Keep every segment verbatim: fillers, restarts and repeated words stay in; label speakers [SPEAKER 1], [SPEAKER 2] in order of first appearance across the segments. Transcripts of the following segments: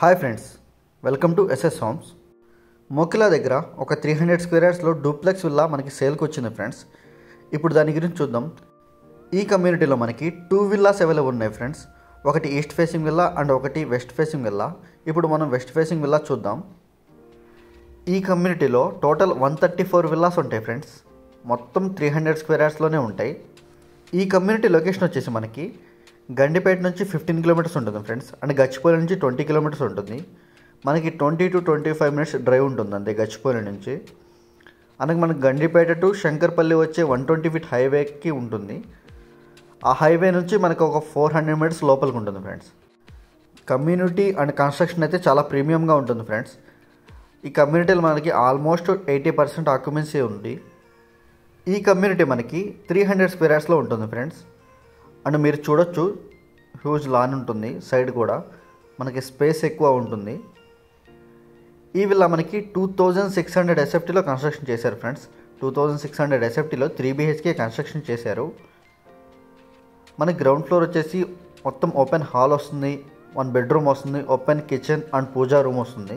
[SPEAKER 1] Hi friends, welcome to SS Homes. Mokila దగ్గర ఒక three hundred square యార్డ్స్లో డూప్లెక్స్ విల్లా మనకి సేల్కి వచ్చింది ఫ్రెండ్స్. ఇప్పుడు దాని గురించి చూద్దాం. ఈ కమ్యూనిటీలో మనకి టూ విల్లాస్ అవైలబుల్ ఉన్నాయి ఫ్రెండ్స్. ఒకటి ఈస్ట్ ఫేసింగ్ విల్లా అండ్ ఒకటి వెస్ట్ ఫేసింగ్ విల్లా. ఇప్పుడు మనం వెస్ట్ ఫేసింగ్ విల్లా చూద్దాం. ఈ కమ్యూనిటీలో total one thirty four villas ఉంటాయి ఫ్రెండ్స్. మొత్తం త్రీ హండ్రెడ్ స్క్వేర్ యార్డ్స్లోనే ఉంటాయి. ఈ కమ్యూనిటీ లొకేషన్ వచ్చేసి మనకి గండిపేట నుంచి ఫిఫ్టీన్ కిలోమీటర్స్ ఉంటుంది ఫ్రెండ్స్, అండ్ గచ్చిపల్లి నుంచి ట్వంటీ కిలోమీటర్స్ ఉంటుంది. మనకి twenty to twenty five minutes drive ఉంటుంది అంతే గచ్చిపల్లి నుంచి. అలాగే మనకి గండిపేట టు శంకర్పల్లి వచ్చే వన్ ట్వంటీ ఫీట్ హైవేకి ఉంటుంది. ఆ హైవే నుంచి మనకు ఒక ఫోర్ హండ్రెడ్ మీటర్స్ లోపలికి ఉంటుంది ఫ్రెండ్స్. కమ్యూనిటీ అండ్ కన్స్ట్రక్షన్ అయితే చాలా ప్రీమియంగా ఉంటుంది ఫ్రెండ్స్. ఈ కమ్యూనిటీలో మనకి ఆల్మోస్ట్ ఎయిటీ పర్సెంట్ ఆక్యుపెన్సీ ఉంది. ఈ కమ్యూనిటీ మనకి త్రీ హండ్రెడ్ స్క్వేర్ యార్డ్స్లో ఉంటుంది ఫ్రెండ్స్. అండ్ మీరు చూడొచ్చు, హ్యూజ్ లాన్ ఉంటుంది. సైడ్ కూడా మనకి స్పేస్ ఎక్కువ ఉంటుంది. ఈ విల్లా మనకి టూ థౌజండ్ సిక్స్ హండ్రెడ్ ఎస్ఎఫ్టీలో కన్స్ట్రక్షన్ చేశారు friends. Two thousand six hundred ఎస్ఎఫ్టీలో త్రీ బీహెచ్కే కన్స్ట్రక్షన్ చేశారు. మనకి గ్రౌండ్ ఫ్లోర్ వచ్చేసి మొత్తం ఓపెన్ హాల్ వస్తుంది, వన్ బెడ్రూమ్ వస్తుంది, open kitchen and puja room వస్తుంది.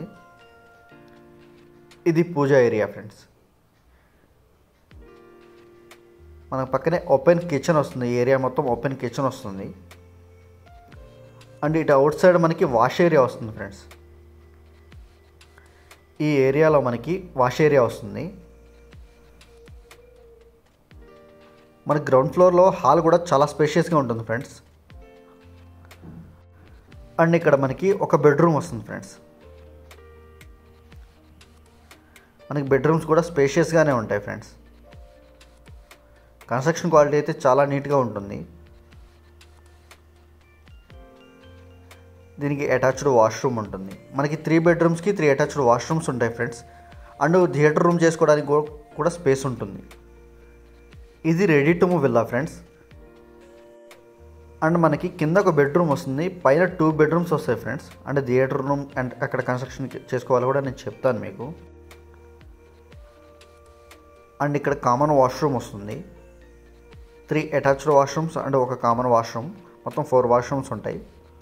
[SPEAKER 1] ఇది పూజా ఏరియా ఫ్రెండ్స్. మన పక్కనే ఓపెన్ కిచెన్ వస్తుంది. ఏరియా మొత్తం ఓపెన్ కిచెన్ వస్తుంది. అండ్ ఇటు అవుట్ సైడ్ మనకి వాష్ ఏరియా వస్తుంది ఫ్రెండ్స్. ఈ ఏరియాలో మనకి వాష్ ఏరియా వస్తుంది. మన గ్రౌండ్ ఫ్లోర్లో హాల్ కూడా చాలా స్పేషియస్గా ఉంటుంది ఫ్రెండ్స్. అండ్ ఇక్కడ మనకి ఒక బెడ్రూమ్ వస్తుంది ఫ్రెండ్స్. మనకి బెడ్రూమ్స్ కూడా స్పేషియస్గానే ఉంటాయి ఫ్రెండ్స్. కన్స్ట్రక్షన్ క్వాలిటీ అయితే చాలా నీట్గా ఉంటుంది. దీనికి అటాచ్డ్ వాష్రూమ్ ఉంటుంది. మనకి త్రీ బెడ్రూమ్స్కి త్రీ అటాచ్డ్ వాష్రూమ్స్ ఉంటాయి ఫ్రెండ్స్. అండ్ థియేటర్ రూమ్ చేసుకోవడానికి కూడా స్పేస్ ఉంటుంది. ఇది ready to move villa friends. And మనకి కింద ఒక బెడ్రూమ్ వస్తుంది, పైన టూ బెడ్రూమ్స్ వస్తాయి friends. And theatre room and అక్కడ కన్స్ట్రక్షన్ చేసుకోవాలి కూడా నేను చెప్తాను మీకు. అండ్ ఇక్కడ కామన్ వాష్రూమ్ వస్తుంది. త్రీ అటాచ్డ్ వాష్రూమ్స్ అండ్ ఒక కామన్ వాష్రూమ్, మొత్తం ఫోర్ వాష్రూమ్స్ ఉంటాయి.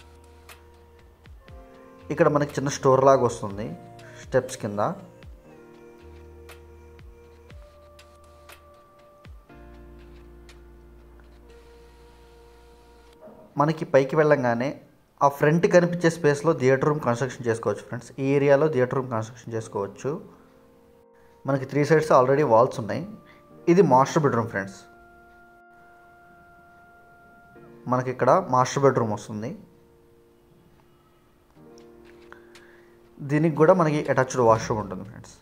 [SPEAKER 1] ఇక్కడ మనకి చిన్న స్టోర్ లాగా వస్తుంది స్టెప్స్ కింద. మనకి పైకి వెళ్ళంగానే ఆ ఫ్రంట్ కనిపించే స్పేస్లో థియేటర్ రూమ్ కన్స్ట్రక్షన్ చేసుకోవచ్చు ఫ్రెండ్స్. ఈ ఏరియాలో థియేటర్ రూమ్ కన్స్ట్రక్షన్ చేసుకోవచ్చు. మనకి త్రీ సైడ్స్ ఆల్రెడీ వాల్స్ ఉన్నాయి. ఇది మాస్టర్ బెడ్రూమ్ ఫ్రెండ్స్. మనకి ఇక్కడ మాస్టర్ బెడ్రూమ్ వస్తుంది. దీనికి కూడా మనకి అటాచ్డ్ వాష్రూమ్ ఉంటుంది ఫ్రెండ్స్.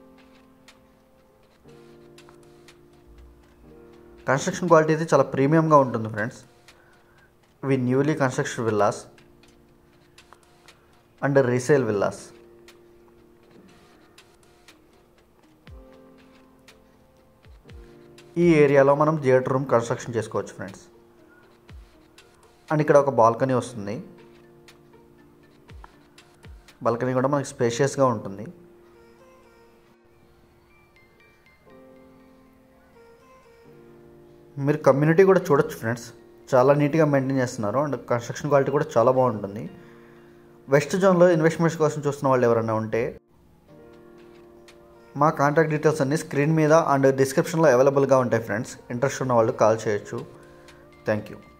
[SPEAKER 1] కన్స్ట్రక్షన్ క్వాలిటీ అయితే చాలా ప్రీమియంగా ఉంటుంది ఫ్రెండ్స్. ఇవి newly construction villas and resale villas. ఈ ఏరియాలో మనం థియేటర్ రూమ్ కన్స్ట్రక్షన్ చేసుకోవచ్చు ఫ్రెండ్స్. అండ్ ఇక్కడ ఒక బాల్కనీ వస్తుంది. బాల్కనీ కూడా మనకి స్పేషియస్గా ఉంటుంది. మీరు కమ్యూనిటీ కూడా చూడొచ్చు ఫ్రెండ్స్. చాలా నీట్గా మెయింటైన్ చేస్తున్నారు. అండ్ కన్స్ట్రక్షన్ క్వాలిటీ కూడా చాలా బాగుంటుంది. వెస్ట్ జోన్లో ఇన్వెస్ట్మెంట్స్ కోసం చూస్తున్న వాళ్ళు ఎవరైనా ఉంటే మా కాంటాక్ట్ డీటెయిల్స్ అన్నీ స్క్రీన్ మీద అండ్ డిస్క్రిప్షన్లో అవైలబుల్గా ఉంటాయి ఫ్రెండ్స్. ఇంట్రెస్ట్ ఉన్న వాళ్ళు కాల్ చేయొచ్చు. Thank you.